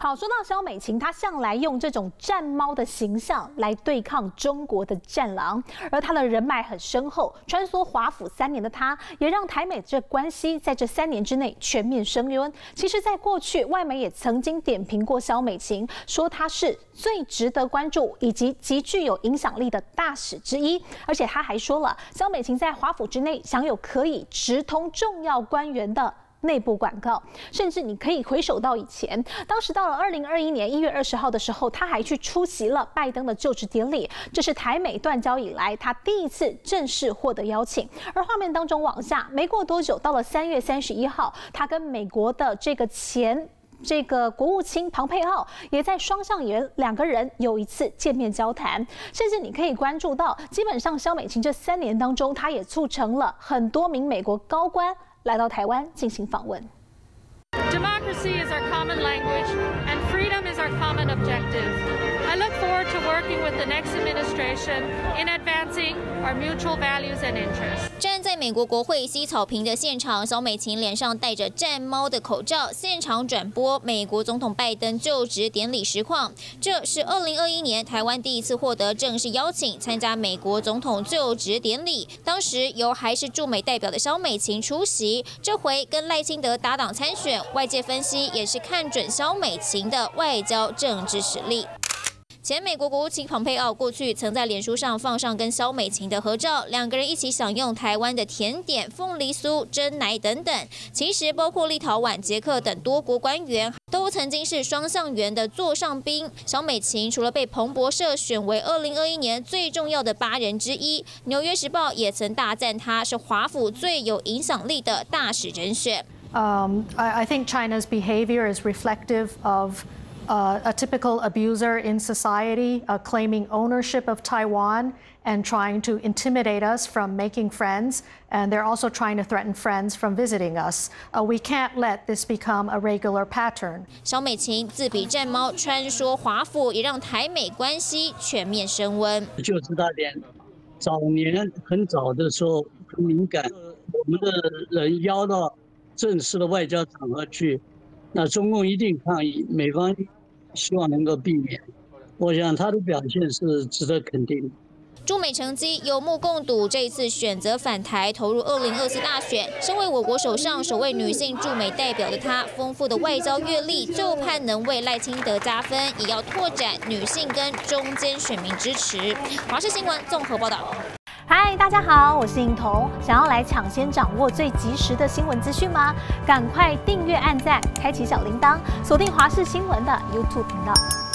好，说到萧美琴，她向来用这种战猫的形象来对抗中国的战狼，而她的人脉很深厚，穿梭华府3年的她，也让台美这关系在这3年之内全面升温。其实，在过去，外媒也曾经点评过萧美琴，说她是最值得关注以及极具有影响力的大使之一。而且她还说了，萧美琴在华府之内享有可以直通重要官员的内部广告，甚至你可以回首到以前，当时到了2021年1月20号的时候，他还去出席了拜登的就职典礼，这是台美断交以来他第一次正式获得邀请。而画面当中往下，没过多久，到了3月31号，他跟美国的这个国务卿庞佩奥也在双橡园2个人有一次见面交谈，甚至你可以关注到，基本上萧美琴这3年当中，他也促成了很多名美国高官来到台湾进行访问。 Democracy is our common language, and freedom is our common objective. I look forward to working with the next administration in advancing our mutual values and interests. 站在美国国会西草坪的现场，萧美琴脸上戴着战猫的口罩，现场转播美国总统拜登就职典礼实况。这是2021年台湾第一次获得正式邀请参加美国总统就职典礼，当时由还是驻美代表的萧美琴出席。这回跟赖清德搭档参选，外界分析也是看准萧美琴的外交政治实力。前美国国务卿庞佩奥过去曾在脸书上放上跟萧美琴的合照，2个人一起享用台湾的甜点、凤梨酥、珍奶等等。其实包括立陶宛、捷克等多国官员都曾经是双橡园的座上宾。萧美琴除了被彭博社选为2021年最重要的8人之一，《纽约时报》也曾大赞她是华府最有影响力的大使人选。 I think China's behavior is reflective of a typical abuser in society, claiming ownership of Taiwan and trying to intimidate us from making friends. And they're also trying to threaten friends from visiting us. We can't let this become a regular pattern. 萧美琴自比战猫穿梭华府，也让台美关系全面升温。 就知道点，早年很早的时候很敏感，我们的人邀到正式的外交场合去，那中共一定抗议，美方希望能够避免。我想他的表现是值得肯定的。 驻美成绩有目共睹，这一次选择返台投入2024大选。身为我国首位女性驻美代表的她，丰富的外交阅历，就盼能为赖清德加分，也要拓展女性跟中间选民支持。华视新闻综合报道。 嗨，大家好，我是颖彤。想要来抢先掌握最及时的新闻资讯吗？赶快订阅、按赞、开启小铃铛，锁定华视新闻的 YouTube 频道。